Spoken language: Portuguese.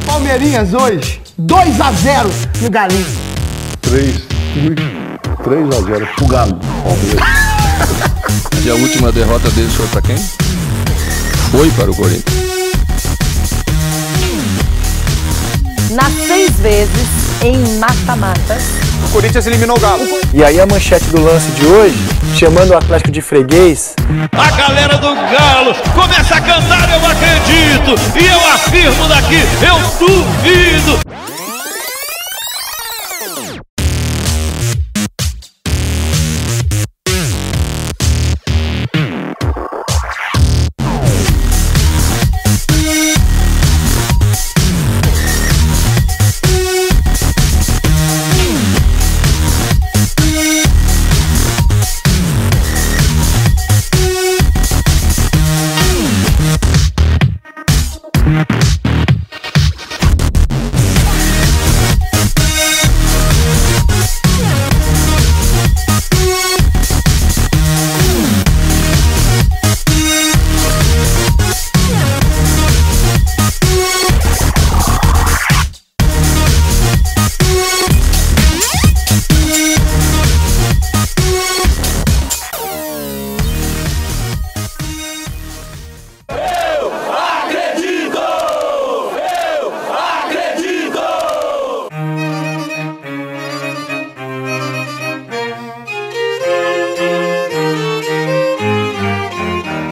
Palmeirinhas hoje, 2-0 no Galinho. 3-0 pro Galo. E a última derrota deles foi para quem? Foi para o Corinthians. Nas 6 vezes em mata-matas, o Corinthians eliminou o Galo. E aí a manchete do lance de hoje, chamando o Atlético de freguês. A galera do Galo começa a cantar, eu acredito, e eu afirmo daqui, eu duvido.